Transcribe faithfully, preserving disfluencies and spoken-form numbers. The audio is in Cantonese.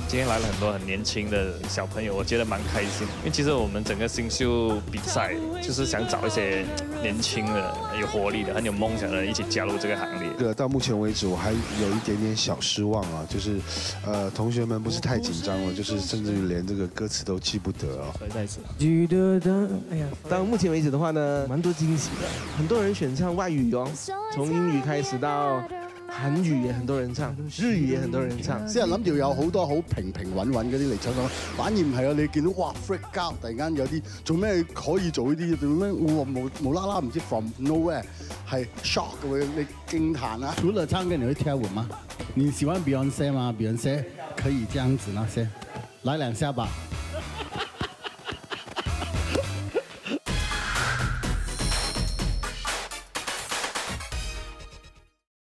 今天来了很多很年轻的小朋友，我觉得蛮开心。因为其实我们整个新秀比赛就是想找一些年轻的、有活力的、很有梦想的人一起加入这个行列。 这个到目前为止，我还有一点点小失望啊，就是呃，同学们不是太紧张了，就是甚至于连这个歌词都记不得哦。 再一次， 记得的，哎呀，到目前为止的话呢，蛮多惊喜的，很多人选唱外语哦，从英語開始到韓語也很多人唱，日語也很多人唱。 先係諗住有好多好平平穩穩嗰啲嚟唱歌，反而唔係啊！你見到哇 freak out，突然間有啲做咩可以做呢啲？做咩我無無啦啦唔知 from nowhere 係 shock 嘅，你驚歎啊！除了唱歌，你會跳舞嗎？你喜歡 Beyonce 嗎？Beyonce 可以這樣子那些，來兩下吧。